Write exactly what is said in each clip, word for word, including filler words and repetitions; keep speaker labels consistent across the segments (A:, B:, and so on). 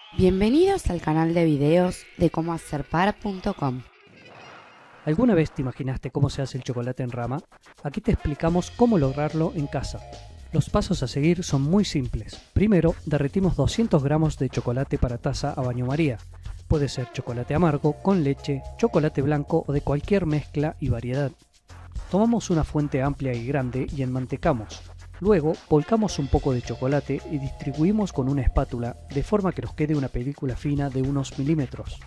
A: Bienvenidos al canal de videos de cómo hacer para punto com.
B: ¿Alguna vez te imaginaste cómo se hace el chocolate en rama? Aquí te explicamos cómo lograrlo en casa. Los pasos a seguir son muy simples. Primero, derretimos doscientos gramos de chocolate para taza a baño María. Puede ser chocolate amargo, con leche, chocolate blanco o de cualquier mezcla y variedad. Tomamos una fuente amplia y grande y enmantecamos. Luego, volcamos un poco de chocolate y distribuimos con una espátula de forma que nos quede una película fina de unos milímetros.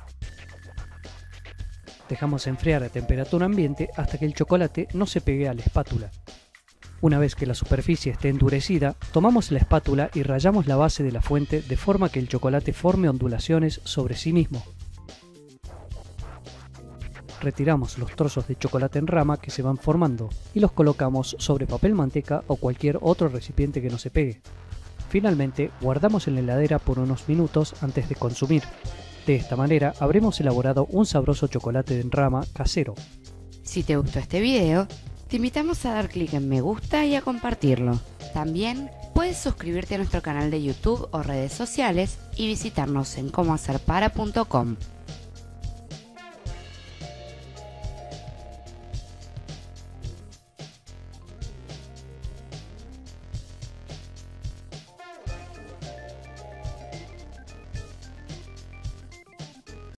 B: Dejamos enfriar a temperatura ambiente hasta que el chocolate no se pegue a la espátula. Una vez que la superficie esté endurecida, tomamos la espátula y rayamos la base de la fuente de forma que el chocolate forme ondulaciones sobre sí mismo. Retiramos los trozos de chocolate en rama que se van formando y los colocamos sobre papel manteca o cualquier otro recipiente que no se pegue. Finalmente, guardamos en la heladera por unos minutos antes de consumir. De esta manera habremos elaborado un sabroso chocolate en rama casero.
A: Si te gustó este video, te invitamos a dar clic en me gusta y a compartirlo. También puedes suscribirte a nuestro canal de YouTube o redes sociales y visitarnos en cómo hacer para punto com.